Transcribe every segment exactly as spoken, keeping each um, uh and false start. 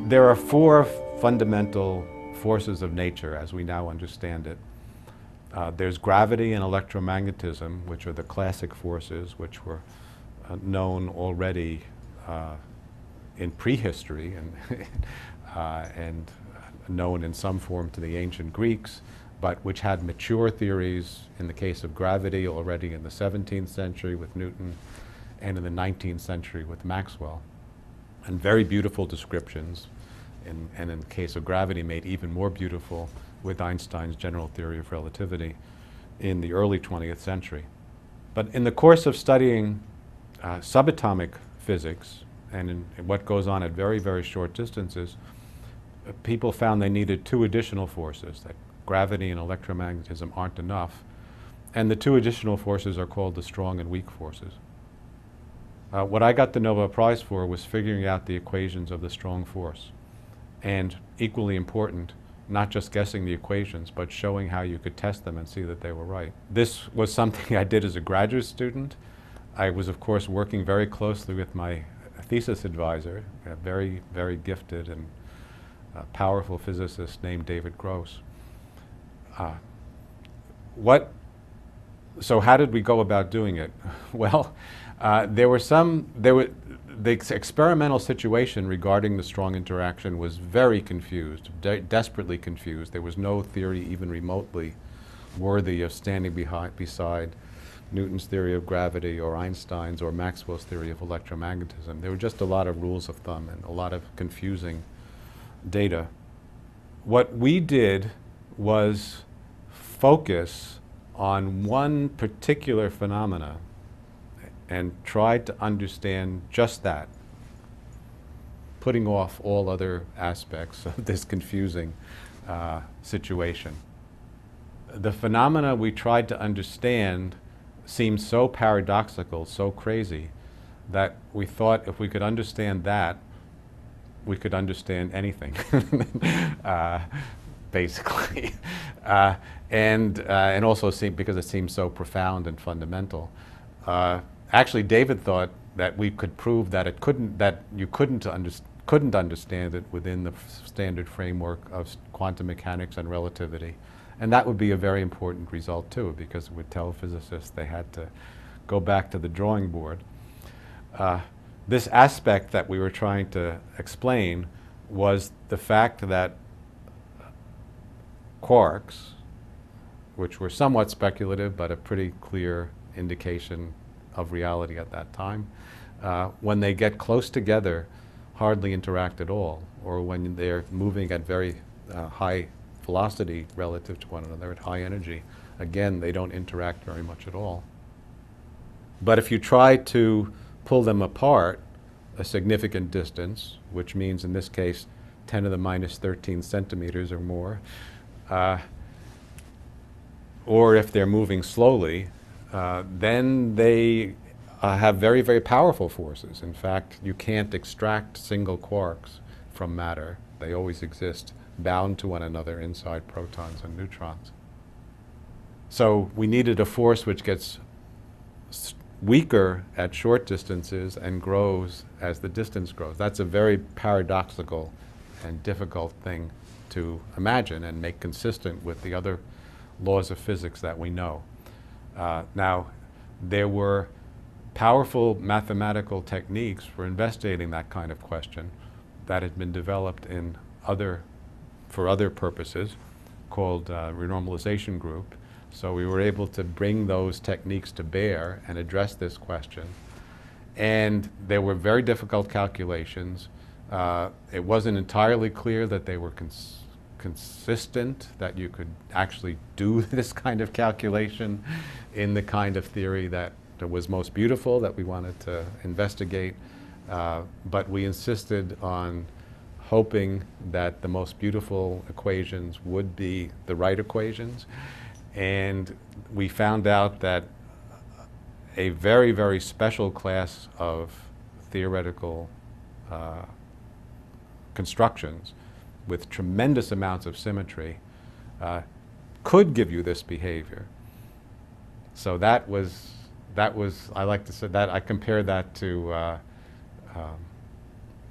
There are four fundamental forces of nature as we now understand it. Uh, there's gravity and electromagnetism, which are the classic forces which were uh, known already uh, in prehistory and, uh, and known in some form to the ancient Greeks, but which had mature theories in the case of gravity already in the seventeenth century with Newton and in the nineteenth century with Maxwell. And very beautiful descriptions, in, and in the case of gravity made even more beautiful with Einstein's general theory of relativity in the early twentieth century. But in the course of studying uh, subatomic physics and in, in what goes on at very, very short distances, uh, people found they needed two additional forces, that gravity and electromagnetism aren't enough, and the two additional forces are called the strong and weak forces. Uh, what I got the Nobel Prize for was figuring out the equations of the strong force, and equally important, not just guessing the equations, but showing how you could test them and see that they were right. This was something I did as a graduate student. I was, of course, working very closely with my thesis advisor, a very, very gifted and uh, powerful physicist named David Gross. Uh, what, so how did we go about doing it? Well, uh, there were some, there were, the ex experimental situation regarding the strong interaction was very confused, de desperately confused. There was no theory even remotely worthy of standing behind, beside Newton's theory of gravity or Einstein's or Maxwell's theory of electromagnetism. There were just a lot of rules of thumb and a lot of confusing data. What we did was focus on one particular phenomena and tried to understand just that, putting off all other aspects of this confusing uh, situation. The phenomena we tried to understand seemed so paradoxical, so crazy, that we thought if we could understand that, we could understand anything, uh, basically. uh, and, uh, and also seem, because it seemed so profound and fundamental. Uh, Actually, David thought that we could prove that it couldn't, that you couldn't, under, couldn't understand it within the standard framework of quantum mechanics and relativity. And that would be a very important result too, because it would tell physicists they had to go back to the drawing board. Uh, this aspect that we were trying to explain was the fact that quarks, which were somewhat speculative but a pretty clear indication of reality at that time, uh, when they get close together, hardly interact at all, or when they're moving at very uh, high velocity relative to one another, at high energy, again, they don't interact very much at all. But if you try to pull them apart a significant distance, which means in this case ten to the minus thirteen centimeters or more, uh, or if they're moving slowly, Uh, then they uh, have very, very powerful forces. In fact, you can't extract single quarks from matter. They always exist bound to one another inside protons and neutrons. So we needed a force which gets weaker at short distances and grows as the distance grows. That's a very paradoxical and difficult thing to imagine and make consistent with the other laws of physics that we know. Uh, now, there were powerful mathematical techniques for investigating that kind of question that had been developed in other, for other purposes, called uh, renormalization group. So we were able to bring those techniques to bear and address this question. And there were very difficult calculations. Uh, it wasn't entirely clear that they were cons consistent, that you could actually do this kind of calculation in the kind of theory that, that was most beautiful, that we wanted to investigate. Uh, but we insisted on hoping that the most beautiful equations would be the right equations. And we found out that a very, very special class of theoretical uh, constructions with tremendous amounts of symmetry uh, could give you this behavior. So that was, that was, I like to say that, I compare that to uh, um,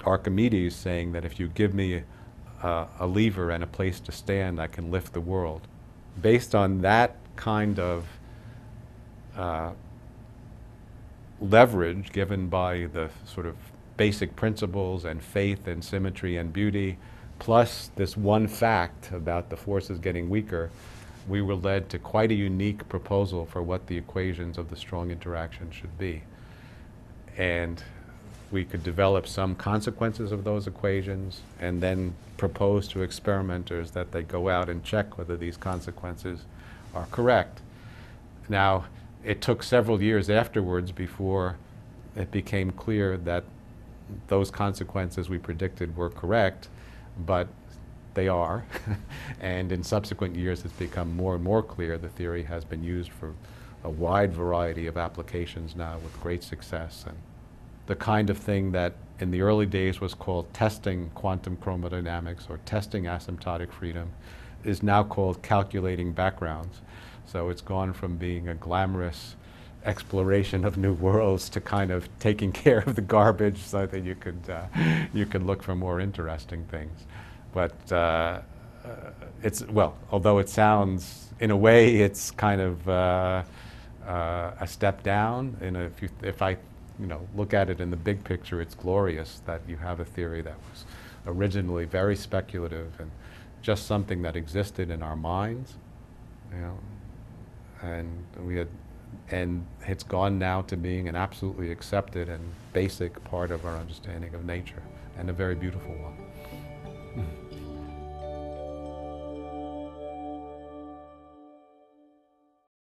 Archimedes saying that if you give me uh, a lever and a place to stand, I can lift the world. Based on that kind of uh, leverage given by the sort of basic principles and faith and symmetry and beauty, plus this one fact about the forces getting weaker, we were led to quite a unique proposal for what the equations of the strong interaction should be. And we could develop some consequences of those equations and then propose to experimenters that they go out and check whether these consequences are correct. Now, it took several years afterwards before it became clear that those consequences we predicted were correct, but they are. And in subsequent years, it's become more and more clear the theory has been used for a wide variety of applications now with great success. And the kind of thing that in the early days was called testing quantum chromodynamics or testing asymptotic freedom is now called calculating backgrounds. So it's gone from being a glamorous exploration of new worlds to kind of taking care of the garbage so that you could, uh, you could look for more interesting things. But uh, uh, it's, well, although it sounds, in a way, it's kind of uh, uh, a step down. In a, if, you, if I you know, look at it in the big picture, it's glorious that you have a theory that was originally very speculative and just something that existed in our minds, you know, and we had, and it's gone now to being an absolutely accepted and basic part of our understanding of nature, and a very beautiful one.